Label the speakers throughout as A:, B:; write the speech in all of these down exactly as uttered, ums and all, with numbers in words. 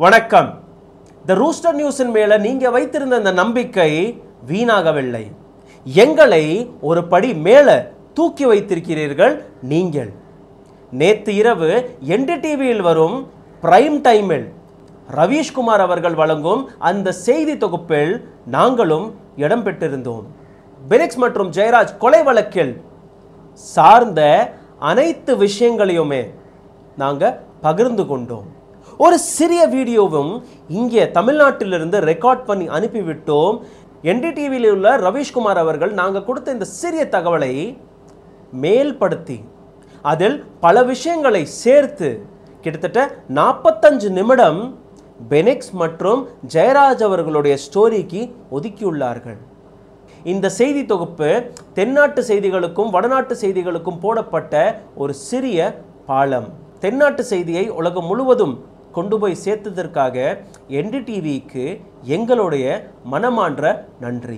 A: வணக்கம். தி ரூஸ்டர் நியூஸின் மேல நீங்க வைத்திருந்த அந்த நம்பிக்கை வீணாகவில்லை. எங்களை ஒரு படி மேல தூக்கி வைத்திருக்கிறீர்கள் நீங்கள். நேற்று இரவு என்டிடிவியில் வரும் பிரைம் டைமில் ரவீஷ்குமார் அவர்கள் வழங்கும் அந்த செய்தி தொகுப்பில் நாங்களும் இடம் பெற்றிருந்தோம். பெனிக்ஸ் மற்றும் ஜெயராஜ் கொலை வழக்கில் சார்ந்த அனைத்து விஷயங்களையுமே நாங்கள் பகிர்ந்து கொண்டோம். ஒரு சிறிய வீடியோவும் இங்கே தமிழ்நாட்டிலிருந்து ரெக்கார்ட் பண்ணி அனுப்பிவிட்டோம். என்டிடிவியில் உள்ள ரவீஷ்குமார் அவர்கள் நாங்கள் கொடுத்த இந்த சிறிய தகவலை மேல்படுத்தி அதில் பல விஷயங்களை சேர்த்து கிட்டத்தட்ட நாற்பத்தஞ்சு நிமிடம் பெனிக்ஸ் மற்றும் ஜெயராஜ் அவர்களுடைய ஸ்டோரிக்கு ஒதுக்கியுள்ளார்கள். இந்த செய்தி தொகுப்பு தென்னாட்டு செய்திகளுக்கும் வடநாட்டு செய்திகளுக்கும் போடப்பட்ட ஒரு சிறிய பாலம். தென்னாட்டு செய்தியை உலகம் முழுவதும் கொண்டு போய் சேர்த்ததற்காக என்டிடிவிக்கு எங்களுடைய மனமான்ற நன்றி.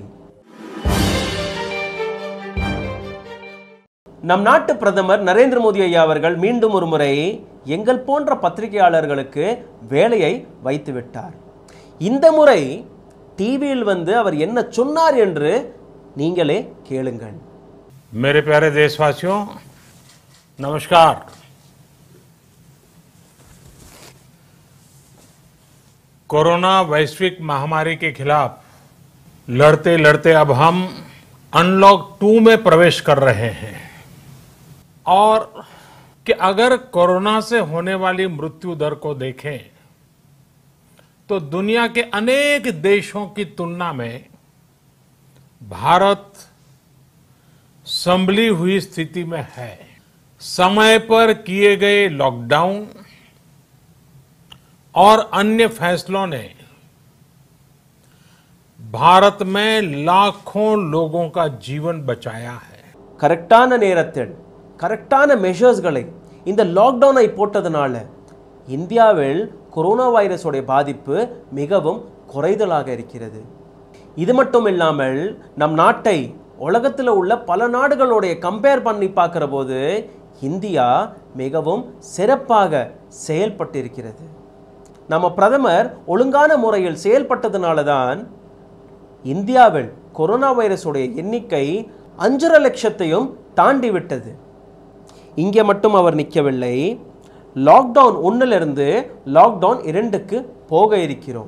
A: நம் நாட்டு பிரதமர் நரேந்திர மோடி ஐயா அவர்கள் மீண்டும் ஒரு முறை எங்கள் போன்ற பத்திரிகையாளர்களுக்கு வேலையை வைத்துவிட்டார். இந்த முறை டிவியில் வந்து அவர் என்ன சொன்னார் என்று நீங்களே கேளுங்கள்.
B: मेरे प्यारे देशवासियों, नमस्कार. कोरोना वैश्विक महामारी के खिलाफ लड़ते लड़ते अब हम अनलॉक टू में प्रवेश कर रहे हैं और कि अगर कोरोना से होने वाली मृत्यु दर को देखें तो दुनिया के अनेक देशों की तुलना में भारत संभली हुई स्थिति में है. समय पर किए गए लॉकडाउन और अन्य फैसलों ने भारत में लाखों लोगों का जीवन बचाया है.
A: கரெக்டான நேரத்தில் கரெக்டான மெஷர்ஸ்களை இந்த லாக்டவுனை போட்டதனால இந்தியாவில் கொரோனா வைரஸோடைய பாதிப்பு மிகவும் குறைதலாக இருக்கிறது. இது மட்டும் இல்லாமல் நம் நாட்டை உலகத்தில் உள்ள பல நாடுகளுடைய கம்பேர் பண்ணி பார்க்கிற போது இந்தியா மிகவும் சிறப்பாக செயல்பட்டிருக்கிறது. நம்ம பிரதமர் ஒழுங்கான முறையில் செயல்பட்டதனால தான் இந்தியாவில் கொரோனா வைரஸுடைய எண்ணிக்கை அஞ்சரை லட்சத்தையும் தாண்டி விட்டது. இங்கே மட்டும் அவர் நிற்கவில்லை. லாக்டவுன் ஒன்னிலிருந்து லாக்டவுன் இரண்டுக்கு போக இருக்கிறோம்.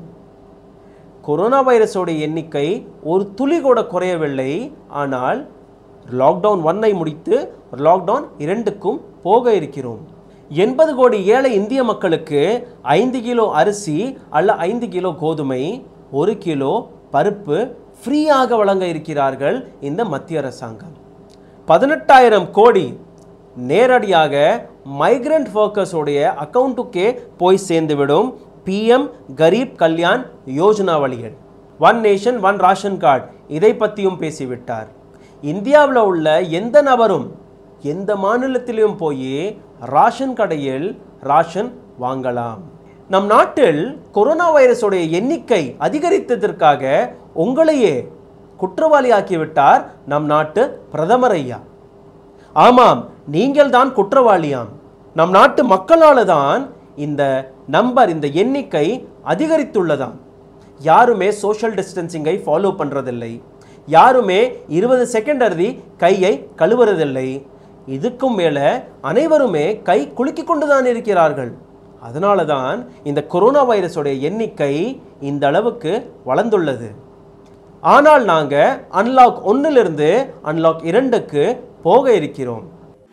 A: கொரோனா வைரஸோடைய எண்ணிக்கை ஒரு துளி கூட குறையவில்லை. ஆனால் லாக்டவுன் ஒன்னை முடித்து லாக்டவுன் இரண்டுக்கும் போக இருக்கிறோம். எண்பது கோடி ஏழை இந்திய மக்களுக்கு ஐந்து கிலோ அரிசி அல்ல ஐந்து கிலோ கோதுமை, ஒரு கிலோ பருப்பு ஃப்ரீயாக வழங்க இருக்கிறார்கள் இந்த மத்திய அரசாங்கம். பதினெட்டாயிரம் கோடி நேரடியாக மைக்ரண்ட் ஒர்க்கர்ஸோடைய அக்கௌண்ட்டுக்கே போய் சேர்ந்துவிடும் பிஎம் கரீப் கல்யாண் யோஜனா வழிகள். One nation one ration card இதை பற்றியும் பேசிவிட்டார். இந்தியாவில் உள்ள எந்த நபரும் எந்த மாநிலத்திலும் போய் ராஷன் கடையில் ராஷன் வாங்கலாம். நம் நாட்டில் கொரோனா வைரஸோடைய எண்ணிக்கை அதிகரித்ததற்காக உங்களையே குற்றவாளியாக்கிவிட்டார் நம் நாட்டு பிரதமர் ஐயா. ஆமாம், நீங்கள் தான் குற்றவாளியாம். நம் நாட்டு மக்களால் தான் இந்த நம்பர் இந்த எண்ணிக்கை அதிகரித்துள்ளதாம். யாருமே சோஷியல் டிஸ்டன்சிங்கை ஃபாலோ பண்ணுறதில்லை. யாருமே இருபது செகண்ட் அறுதி கையை கழுவுறதில்லை. இதுக்கும் மேலே அனைவருமே கை குலுக்கி கொண்டுதான் இருக்கிறார்கள். அதனால தான் இந்த கொரோனா வைரஸோடைய எண்ணிக்கை இந்த அளவுக்கு வளர்ந்துள்ளது. ஆனால் நாங்கள் அன்லாக் ஒன்னிலிருந்து அன்லாக் இரண்டுக்கு போக இருக்கிறோம்.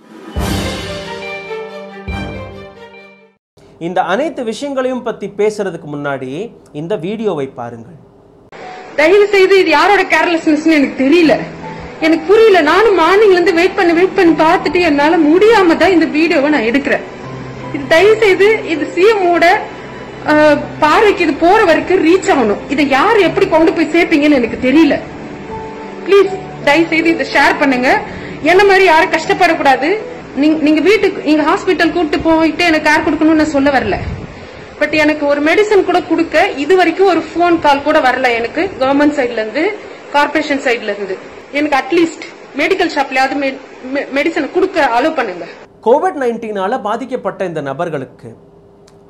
A: இந்த அனைத்து விஷயங்களையும் பற்றி பேசுறதுக்கு முன்னாடி இந்த வீடியோவை பாருங்கள்.
C: தயவு செய்து இது யாரோட கேர்லெஸ்னஸ் எனக்கு தெரியல, எனக்கு புரியல. நானும் மார்னிங்ல இருந்து வெயிட் பண்ணி வெயிட் பண்ணி பார்த்துட்டு என்னால முடியாம தான் இந்த வீடியோவை நான் எடுக்கிறேன். இது தயவு செய்து இது சிஎம்மோட பார்வைக்கு இது போற வரைக்கும் ரீச் ஆகணும். இதை யார் எப்படி கொண்டு போய் சேர்ப்பீங்கன்னு எனக்கு தெரியல. பிளீஸ் தயவு செய்து இதை ஷேர் பண்ணுங்க. என்ன மாதிரி யாரும் கஷ்டப்படக்கூடாது. நீங்க வீட்டுக்கு நீங்க ஹாஸ்பிட்டல் கூப்பிட்டு போயிட்டு எனக்கு கேர் கொடுக்கணும்னு நான் சொல்ல வரல. பட் எனக்கு ஒரு மெடிசன் கூட கொடுக்க இது வரைக்கும் ஒரு போன் கால் கூட வரல. எனக்கு கவர்மெண்ட் சைட்ல இருந்து கார்பரேஷன் சைட்ல இருந்து எனக்கு அட்லீஸ்ட் மெடிக்கல் ஷாப்லயாவது மெடிசன் கொடுக்க அலோ பண்ணுங்க.
A: கோவிட் நைன்டீனால பாதிக்கப்பட்ட இந்த நபர்களுக்கு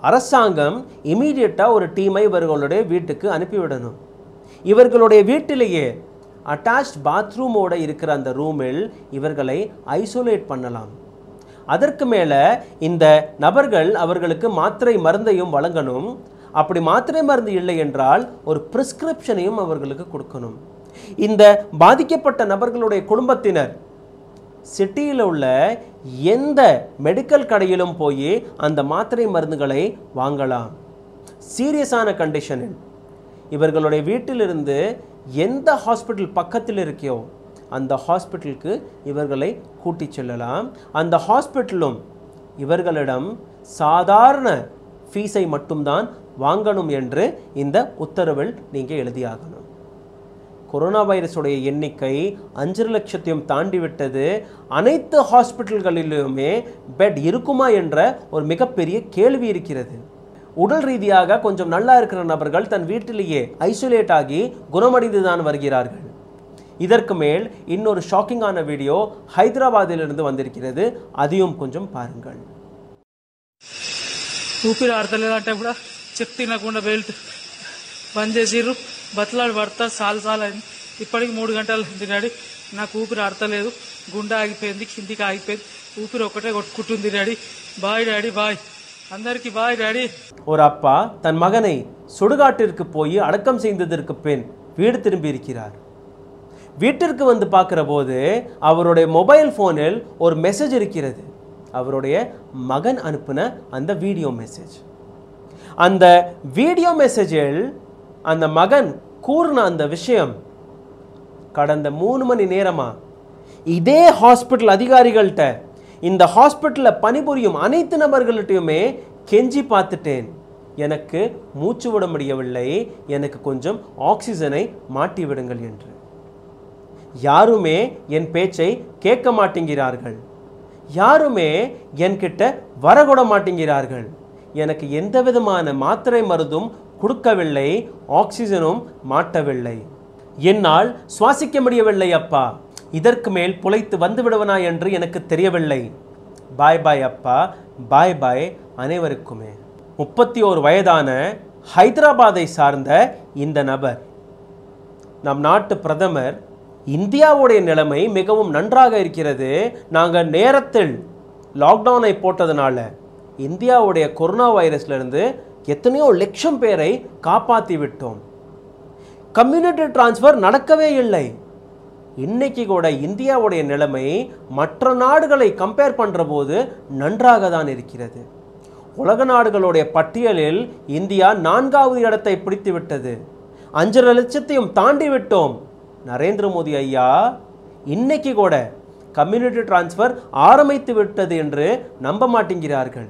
A: அரசாங்கம் இமீடியட்டாக ஒரு டீமை இவர்களுடைய வீட்டுக்கு அனுப்பிவிடணும். இவர்களுடைய வீட்டிலேயே அட்டாச்ட் பாத்ரூமோடு இருக்கிற அந்த ரூமில் இவர்களை ஐசோலேட் பண்ணலாம். அதற்கு மேலே இந்த நபர்கள் அவர்களுக்கு மாத்திரை மருந்தையும் வழங்கணும். அப்படி மாத்திரை மருந்து இல்லை என்றால் ஒரு பிரிஸ்கிரிப்ஷனையும் அவர்களுக்கு கொடுக்கணும். இந்த பாதிக்கப்பட்ட நபர்களுடைய குடும்பத்தினர் சிட்டியில் உள்ள எந்த மெடிக்கல் கடையிலும் போய் அந்த மாத்திரை மருந்துகளை வாங்கலாம். சீரியஸான கண்டிஷனில் இவர்களுடைய வீட்டிலிருந்து எந்த ஹாஸ்பிட்டல் பக்கத்தில் இருக்கையோ அந்த ஹாஸ்பிட்டலுக்கு இவர்களை கூட்டி செல்லலாம். அந்த ஹாஸ்பிட்டலும் இவர்களிடம் சாதாரண ஃபீஸை மட்டும்தான் வாங்கணும் என்று இந்த உத்தரவில் நீங்கள் எழுதியாகணும். கொரோனா வைரஸுடைய எண்ணிக்கை அஞ்சு லட்சத்தையும் தாண்டி விட்டது. அனைத்து ஹாஸ்பிட்டல்களிலுமே பெட் இருக்குமா என்ற ஒரு மிகப்பெரிய கேள்வி இருக்கிறது. உடல் ரீதியாக கொஞ்சம் நல்லா இருக்கிற நபர்கள் தன் வீட்டிலேயே ஐசோலேட் ஆகி குணமடைந்து தான் வருகிறார்கள். இதற்கு மேல் இன்னொரு ஷாக்கிங்கான வீடியோ ஹைதராபாத்திலிருந்து வந்திருக்கிறது. அதையும் கொஞ்சம் பாருங்கள்.
D: ఊపిరి ఆడతలేదంటే కూడా చెక్ తినకుండా బెల్ట్ బంద్ చేసిర్రు. బతలాడు పడతా సాలు సాలు అయింది. ఇప్పటికి మూడు గంటలు డాడీ నాకు ఊపిరి ఆడతలేదు. గుండె ఆగిపోయింది, కిందికి ఆగిపోయింది. ఊపిరి ఒకటే కొట్టుకుంటుంది డాడీ. బాయ్ డాడీ బాయ్, అందరికి బాయ్ డాడీ.
A: ஒரு அப்பா தன் மகனை சுடுகாட்டிற்கு போய் அடக்கம் செய்ததற்கு பின் வீடு திரும்பி இருக்கிறார். வீட்டிற்கு வந்து பார்க்கிற போது அவருடைய மொபைல் ஃபோனில் ஒரு மெசேஜ் இருக்கிறது. அவருடைய மகன் அனுப்பின அந்த வீடியோ மெசேஜ். அந்த வீடியோ மெசேஜில் அந்த மகன் கூறின அந்த விஷயம் கடந்த மூணு மணி நேரமா இதே ஹாஸ்பிட்டல் அதிகாரிகள்கிட்ட, இந்த ஹாஸ்பிட்டலில் பணிபுரியும் அனைத்து நபர்கள்ட்டையுமே கெஞ்சி பார்த்துட்டேன், எனக்கு மூச்சு விட முடியவில்லை, எனக்கு கொஞ்சம் ஆக்சிஜனை மாட்டி விடுங்கள் என்று. யாருமே என் பேச்சை கேட்க மாட்டேங்கிறார்கள், யாருமே என்கிட்ட வரக்கூட மாட்டேங்கிறார்கள், எனக்கு எந்த விதமான மாத்திரை மருந்தும் கொடுக்கவில்லை, ஆக்சிஜனும் மாட்டவில்லை, என்னால் சுவாசிக்க முடியவில்லை அப்பா, இதற்கு மேல் புழைத்து வந்து விடுவனா என்று எனக்கு தெரியவில்லை. பாய் பாய் அப்பா, பாய் பாய் அனைவருக்குமே. முப்பத்தி ஓரு வயதான ஹைதராபாத்தை சார்ந்த இந்த நபர், நம் நாட்டு பிரதமர், இந்தியாவுடைய நிலைமை மிகவும் நன்றாக இருக்கிறது, நாங்கள் நேரத்தில் லாக்டவுனை போட்டதுனால இந்தியாவுடைய கொரோனா வைரஸ்லேருந்து எத்தனையோ லட்சம் பேரை காப்பாற்றி விட்டோம், கம்யூனிட்டி டிரான்ஸ்ஃபர் நடக்கவே இல்லை. இன்னைக்கு கூட இந்தியாவுடைய நிலைமை மற்ற நாடுகளை கம்பேர் பண்ணுற போது நன்றாக தான் இருக்கிறது. உலக நாடுகளுடைய பட்டியலில் இந்தியா நான்காவது இடத்தை பிடித்து விட்டது. அஞ்சரை லட்சத்தையும் தாண்டி விட்டோம். நரேந்திர மோடி ஐயா இன்னைக்கு கூட கம்யூனிட்டி டிரான்ஸ்ஃபர் ஆரம்பித்து விட்டது என்று நம்ப மாட்டேங்கிறார்கள்.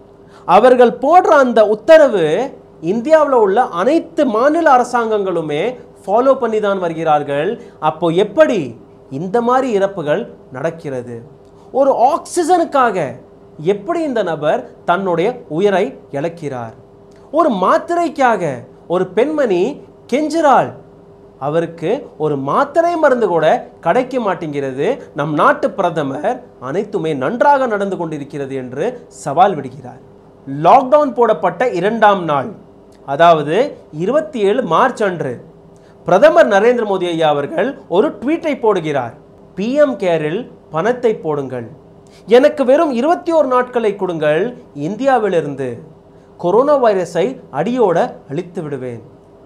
A: அவர்கள் போடுற அந்த உத்தரவு இந்தியாவில் உள்ள அனைத்து மாநில அரசாங்கங்களுமே ஃபாலோ பண்ணி தான் வருகிறார்கள். அப்போ எப்படி இந்த மாதிரி இறப்புகள் நடக்கிறது? ஒரு ஆக்சிஜனுக்காக எப்படி இந்த நபர் தன்னுடைய உயிரை இழக்கிறார்? ஒரு மாத்திரைக்காக ஒரு பெண்மணி கெஞ்சுறாள், அவருக்கு ஒரு மாத்திரை மருந்து கூட கிடைக்க மாட்டேங்கிறது. நம் நாட்டு பிரதமர் அனைத்துமே நன்றாக நடந்து கொண்டிருக்கிறது என்று சவால் விடுகிறார். லாக்டவுன் போடப்பட்ட இரண்டாம் நாள், அதாவது இருபத்தி ஏழு மார்ச் அன்று பிரதமர் நரேந்திர மோடி ஐயா அவர்கள் ஒரு ட்வீட்டை போடுகிறார். பிஎம் கேரில் பணத்தை போடுங்கள், எனக்கு வெறும் இருபத்தி ஓரு நாட்களை கொடுங்கள், இந்தியாவிலிருந்து கொரோனா வைரஸை அடியோட அழித்து விடுவேன்.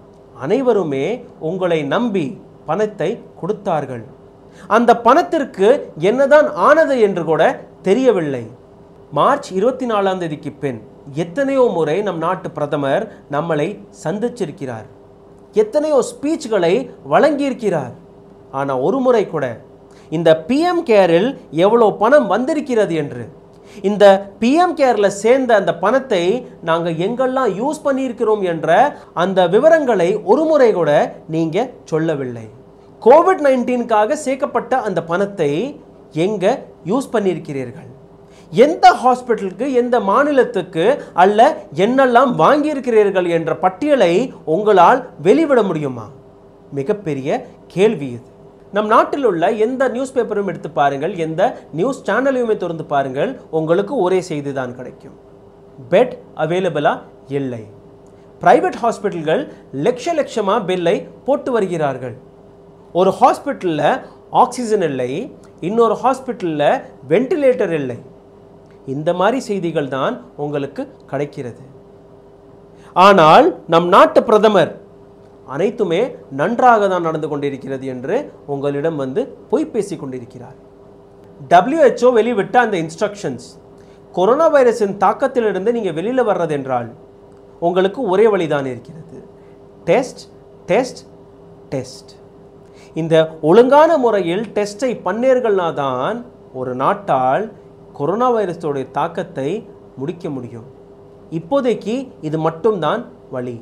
A: அனைவருமே உங்களை நம்பி பணத்தை கொடுத்தார்கள். அந்த பணத்திற்கு என்னதான் ஆனது என்று கூட தெரியவில்லை. மார்ச் இருபத்தி நாலாம் தேதிக்கு பின் எத்தனையோ முறை நம் நாட்டு பிரதமர் நம்மளை சந்திச்சிருக்கிறார், எத்தனையோ ஸ்பீச்களை வழங்கியிருக்கிறார். ஆனால் ஒரு முறை கூட இந்த பிஎம் கேரில் எவ்வளோ பணம் வந்திருக்கிறது என்று, இந்த பிஎம் கேரில் சேர்ந்த அந்த பணத்தை நாங்கள் எங்கெல்லாம் யூஸ் பண்ணியிருக்கிறோம் என்ற அந்த விவரங்களை ஒரு முறை கூட நீங்கள் சொல்லவில்லை. கோவிட் நைன்டீனுக்காக சேர்க்கப்பட்ட அந்த பணத்தை எங்கே யூஸ் பண்ணியிருக்கிறீர்கள்? எந்த ஹாஸ்பிட்டலுக்கு, எந்த மாநிலத்துக்கு அல்ல என்னெல்லாம் வாங்கியிருக்கிறீர்கள் என்ற பட்டியலை உங்களால் வெளிவிட முடியுமா? மிகப்பெரிய கேள்வி இது. நம் நாட்டில் உள்ள எந்த நியூஸ் பேப்பரும் எடுத்து பாருங்கள், எந்த நியூஸ் சேனலையுமே திறந்து பாருங்கள், உங்களுக்கு ஒரே செய்தி தான் கிடைக்கும். பெட் அவைலபிளா இல்லை. பிரைவேட் ஹாஸ்பிட்டல்கள் லட்ச லட்சமா பெல்லை போட்டு வருகிறார்கள். ஒரு ஹாஸ்பிட்டலில் ஆக்சிஜன் இல்லை, இன்னொரு ஹாஸ்பிட்டலில் வென்டிலேட்டர் இல்லை. இந்த மாதிரி செய்திகள் தான் உங்களுக்கு கிடைக்கிறது. ஆனால் நம் நாட்டு பிரதமர் அனைத்துமே நன்றாக தான் நடந்து கொண்டிருக்கிறது என்று உங்களிடம் வந்து பொய் பேசி கொண்டிருக்கிறார். டபிள்யூஹெச்ஓ வெளிவிட்ட அந்த இன்ஸ்ட்ரக்ஷன்ஸ், கொரோனா வைரஸின் தாக்கத்திலிருந்து நீங்கள் வெளியில் வர்றது என்றால் உங்களுக்கு ஒரே வழிதான் இருக்கிறது, டெஸ்ட் டெஸ்ட் டெஸ்ட். இந்த ஒழுங்கான முறையில் டெஸ்ட்டை பண்ணீர்கள்னா தான் ஒரு நாட்டால் கொரோனா வைரஸோடைய தாக்கத்தை முடிக்க முடியும். இப்போதைக்கு இது மட்டும்தான் வழி.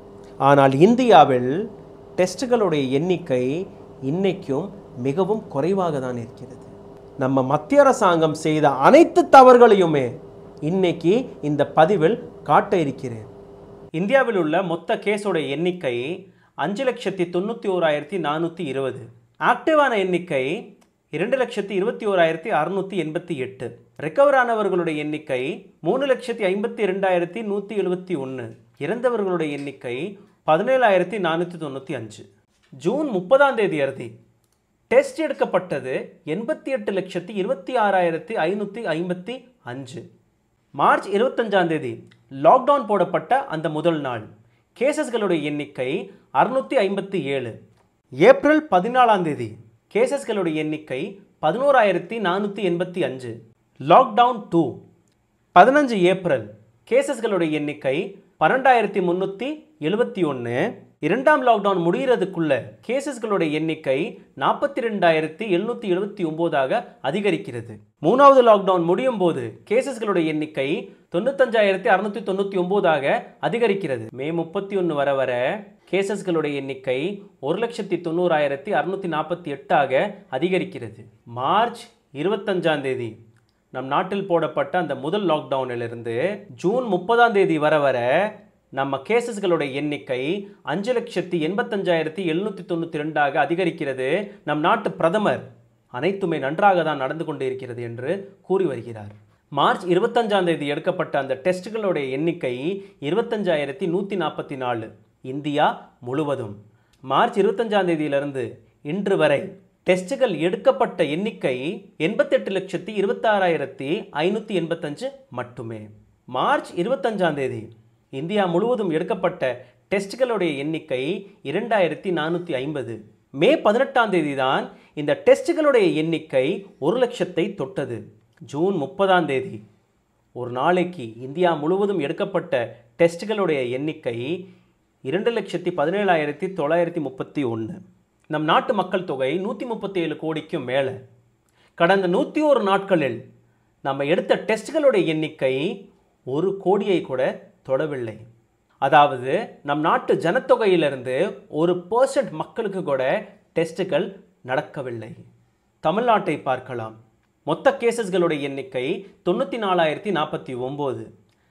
A: ஆனால் இந்தியாவில் டெஸ்ட்டுகளுடைய எண்ணிக்கை இன்னைக்கும் மிகவும் குறைவாக தான் இருக்கிறது. நம்ம மத்திய அரசாங்கம் செய்த அனைத்து தவறுகளையுமே இன்னைக்கு இந்த பதிவில் காட்ட இருக்கிறேன். இந்தியாவில் உள்ள மொத்த கேஸோட எண்ணிக்கை அஞ்சு லட்சத்தி தொண்ணூற்றி ஓராயிரத்தி நானூற்றி இருபது. ஆக்டிவான எண்ணிக்கை இரண்டு லட்சத்தி இருபத்தி ஓராயிரத்தி அறுநூற்றி எண்பத்தி எட்டு. ரெக்கவர் ஆனவர்களுடைய எண்ணிக்கை மூணு லட்சத்தி ஐம்பத்தி இரண்டாயிரத்தி நூற்றி எழுபத்தி ஒன்று. இறந்தவர்களுடைய எண்ணிக்கை பதினேழாயிரத்தி நானூற்றி தொண்ணூற்றி அஞ்சு. ஜூன் முப்பதாம் தேதி அறுதி டெஸ்ட் எடுக்கப்பட்டது எண்பத்தி எட்டு லட்சத்தி இருபத்தி ஆறாயிரத்தி ஐநூற்றி ஐம்பத்தி அஞ்சு. மார்ச் இருபத்தஞ்சாம் தேதி லாக்டவுன் போடப்பட்ட அந்த முதல் நாள் கேசஸ்களுடைய எண்ணிக்கை அறுநூற்றி ஐம்பத்தி ஏழு. ஏப்ரல் பதினாலாம் தேதி கேசஸ்களுடைய எண்ணிக்கை பதினோராயிரத்தி நானூற்றி எண்பத்தி அஞ்சு. லாக்டவுன் டூ பதினஞ்சு ஏப்ரல் கேசஸ்களுடைய எண்ணிக்கை பன்னெண்டாயிரத்தி முந்நூற்றி எழுபத்தி ஒன்று. இரண்டாம் லாக்டவுன் முடிகிறதுக்குள்ள கேசஸ்களுடைய எண்ணிக்கை நாற்பத்தி ரெண்டாயிரத்தி எழுநூற்றி எழுபத்தி ஒம்போதாக அதிகரிக்கிறது. மூணாவது லாக்டவுன் முடியும் போது கேசஸ்களுடைய எண்ணிக்கை தொண்ணூத்தஞ்சாயிரத்தி அறுநூற்றி தொண்ணூற்றி ஒம்போதாக அதிகரிக்கிறது. மே முப்பத்தி ஒன்று வர வர கேசஸ்களுடைய எண்ணிக்கை ஒரு லட்சத்தி தொண்ணூறாயிரத்தி அறுநூற்றி நாற்பத்தி எட்டாக அதிகரிக்கிறது. மார்ச் இருபத்தஞ்சாம் தேதி நம் நாட்டில் போடப்பட்ட அந்த முதல் லாக்டவுனிலிருந்து ஜூன் முப்பதாம் தேதி வர வர நம்ம கேசஸ்களுடைய எண்ணிக்கை அஞ்சு லட்சத்தி எண்பத்தஞ்சாயிரத்தி எழுநூற்றி தொண்ணூற்றி ரெண்டாக அதிகரிக்கிறது. நம் நாட்டு பிரதமர் அனைத்துமே நன்றாக தான் நடந்து கொண்டு இருக்கிறது என்று கூறி வருகிறார். மார்ச் இருபத்தஞ்சாம் தேதி எடுக்கப்பட்ட அந்த டெஸ்ட்டுகளுடைய எண்ணிக்கை இருபத்தஞ்சாயிரத்தி நூற்றி நாற்பத்தி நாலு இந்தியா முழுவதும். மார்ச் இருபத்தஞ்சாம் தேதியிலிருந்து இன்று வரை டெஸ்ட்டுகள் எடுக்கப்பட்ட எண்ணிக்கை எண்பத்தெட்டு லட்சத்தி இருபத்தாறாயிரத்தி ஐநூற்றி எண்பத்தஞ்சு மட்டுமே. மார்ச் இருபத்தஞ்சாம் தேதி இந்தியா முழுவதும் எடுக்கப்பட்ட டெஸ்ட்டுகளுடைய எண்ணிக்கை இரண்டாயிரத்தி நானூற்றி ஐம்பது. மே பதினெட்டாம் தேதி தான் இந்த டெஸ்ட்டுகளுடைய எண்ணிக்கை ஒரு லட்சத்தை தொட்டது. ஜூன் முப்பதாம் தேதி ஒரு நாளைக்கு இந்தியா முழுவதும் எடுக்கப்பட்ட டெஸ்ட்டுகளுடைய எண்ணிக்கை இரண்டு லட்சத்தி பதினேழாயிரத்தி தொள்ளாயிரத்தி முப்பத்தி ஒன்று. நம் நாட்டு மக்கள் தொகை நூற்றி முப்பத்தி ஏழு கோடிக்கும் மேலே. கடந்த நூற்றி ஒரு நாட்களில் நம்ம எடுத்த டெஸ்ட்டுகளுடைய எண்ணிக்கை ஒரு கோடியை கூட தொடவில்லை. அதாவது நம் நாட்டு ஜனத்தொகையிலிருந்து ஒரு பர்சன்ட் மக்களுக்கு கூட டெஸ்ட்டுகள் நடக்கவில்லை. தமிழ்நாட்டை பார்க்கலாம். மொத்த கேசஸ்களுடைய எண்ணிக்கை தொண்ணூற்றி நாலாயிரத்தி நாற்பத்தி ஒம்பது.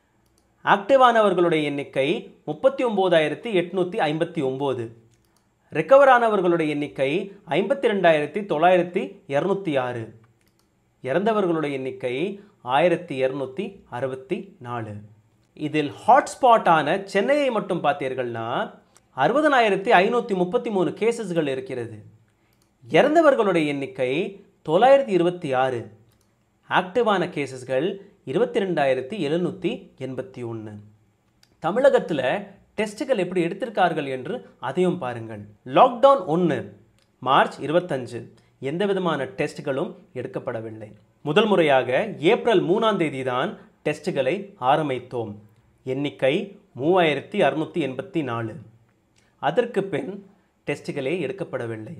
A: ஆக்டிவானவர்களுடைய எண்ணிக்கை முப்பத்தி ஒம்போதாயிரத்தி எட்நூற்றி ஐம்பத்தி ஒம்பது. ரெக்கவர் ஆனவர்களுடைய எண்ணிக்கை ஐம்பத்தி ரெண்டாயிரத்தி தொள்ளாயிரத்தி இரநூத்தி ஆறு. இறந்தவர்களுடைய எண்ணிக்கை ஆயிரத்தி இரநூத்தி அறுபத்தி நாலு. இதில் ஹாட்ஸ்பாட்டான சென்னையை மட்டும் பார்த்தீர்கள்னா அறுபதனாயிரத்தி ஐநூற்றி முப்பத்தி மூணு கேசஸ்கள் இருக்கிறது. இறந்தவர்களுடைய எண்ணிக்கை தொள்ளாயிரத்தி இருபத்தி ஆறு. ஆக்டிவான கேசஸ்கள் இருபத்தி ரெண்டாயிரத்தி எழுநூற்றி எண்பத்தி ஒன்று. தமிழகத்தில் டெஸ்ட்டுகள் எப்படி எடுத்திருக்கார்கள் என்று அதையும் பாருங்கள். லாக்டவுன் ஒன்று மார்ச் இருபத்தஞ்சு எந்த விதமான டெஸ்ட்டுகளும் எடுக்கப்படவில்லை. முதல் முறையாக ஏப்ரல் மூணாம் தேதி தான் டெஸ்ட்டுகளை ஆரம்பித்தோம். எண்ணிக்கை மூவாயிரத்தி அறுநூற்றி எண்பத்தி நாலு. அதற்கு பின் டெஸ்ட்டுகளே எடுக்கப்படவில்லை.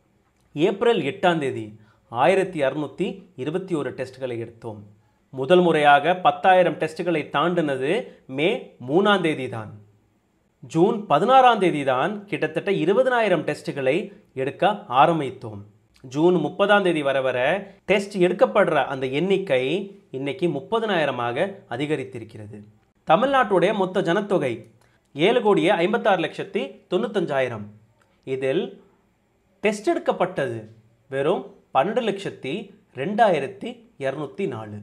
A: ஏப்ரல் எட்டாம் தேதி ஆயிரத்தி அறுநூற்றி இருபத்தி ஒரு டெஸ்ட்டுகளை எடுத்தோம். முதல் முறையாக பத்தாயிரம் டெஸ்ட்டுகளை தாண்டினது மே மூணாம் தேதி தான். ஜூன் பதினாறாம் தேதி தான் கிட்டத்தட்ட இருபதனாயிரம் டெஸ்ட்டுகளை எடுக்க ஆரம்பித்தோம். ஜூன் முப்பதாம் தேதி வர வர டெஸ்ட் எடுக்கப்படுற அந்த எண்ணிக்கை இன்னைக்கு முப்பதனாயிரமாக அதிகரித்திருக்கிறது. தமிழ்நாட்டுடைய மொத்த ஜனத்தொகை ஏழு கோடியே ஐம்பத்தாறு லட்சத்தி தொண்ணூத்தஞ்சாயிரம். இதில் டெஸ்ட் எடுக்கப்பட்டது வெறும் பன்னெண்டு லட்சத்தி ரெண்டாயிரத்தி இரநூத்தி நாலு.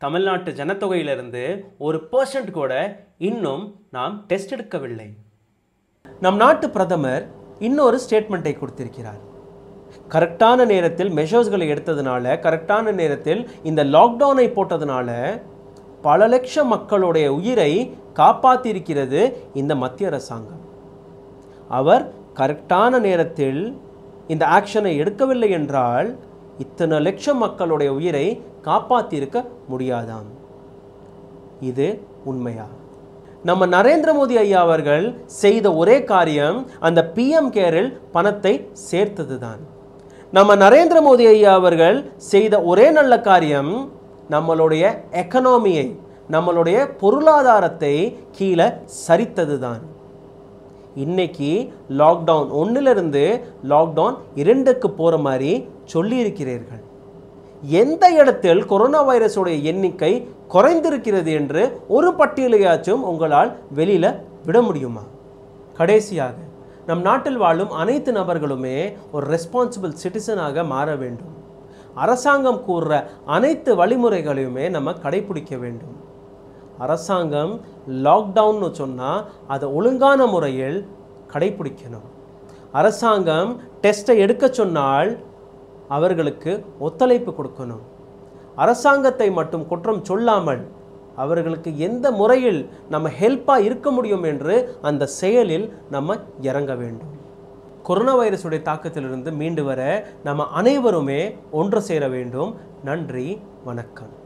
A: தமிழ்நாட்டு ஜனத்தொகையிலிருந்து ஒரு பர்சன்ட் கூட இன்னும் நாம் டெஸ்ட் எடுக்கவில்லை. நம் நாட்டு பிரதமர் இன்னொரு ஸ்டேட்மெண்ட்டை கொடுத்திருக்கிறார். கரெக்டான நேரத்தில் மெஷர்ஸ்களை எடுத்ததுனால, கரெக்டான நேரத்தில் இந்த லாக்டவுனை போட்டதுனால பல லட்சம் மக்களுடைய உயிரை காப்பாற்றியிருக்கிறது இந்த மத்திய அரசாங்கம். அவர் கரெக்டான நேரத்தில் இந்த ஆக்ஷனை எடுக்கவில்லை என்றால் இத்தனை லட்சம் மக்களுடைய உயிரை காப்பாற்றியிருக்க முடியாதாம். இது உண்மையா? நம்ம நரேந்திர மோடி ஐயா அவர்கள் செய்த ஒரே காரியம் அந்த பிஎம் கேரில் பணத்தை சேர்த்தது தான். நம்ம நரேந்திர மோடி ஐயா அவர்கள் செய்த ஒரே நல்ல காரியம் நம்மளுடைய எக்கனாமியை, நம்மளுடைய பொருளாதாரத்தை கீழே சரித்தது தான். இன்னைக்கு லாக்டவுன் ஒன்னிலிருந்து லாக்டவுன் இரண்டுக்கு போகிற மாதிரி சொல்லியிருக்கிறீர்கள். எந்த இடத்தில் கொரோனா வைரஸோடைய எண்ணிக்கை குறைந்திருக்கிறது என்று ஒரு பட்டியலையாச்சும் உங்களால் வெளியில் விட முடியுமா? கடைசியாக நம் நாட்டில் வாழும் அனைத்து நபர்களுமே ஒரு ரெஸ்பான்சிபிள் சிட்டிசனாக மாற வேண்டும். அரசாங்கம் கூறுற அனைத்து வழிமுறைகளையுமே நம்ம கடைபிடிக்க வேண்டும். அரசாங்கம் லாக்டவுன்னு சொன்னால் அதை ஒழுங்கான முறையில் கடைபிடிக்கணும். அரசாங்கம் டெஸ்ட்டை எடுக்க சொன்னால் அவர்களுக்கு ஒத்துழைப்பு கொடுக்கணும். அரசாங்கத்தை மட்டும் குற்றம் சொல்லாமல் அவர்களுக்கு எந்த முறையில் நம்ம ஹெல்ப்பாக இருக்க முடியும் என்று அந்த செயலில் நம்ம இறங்க வேண்டும். கொரோனா வைரஸுடைய தாக்கத்திலிருந்து மீண்டு வர நம்ம அனைவருமே ஒன்று சேர வேண்டும். நன்றி, வணக்கம்.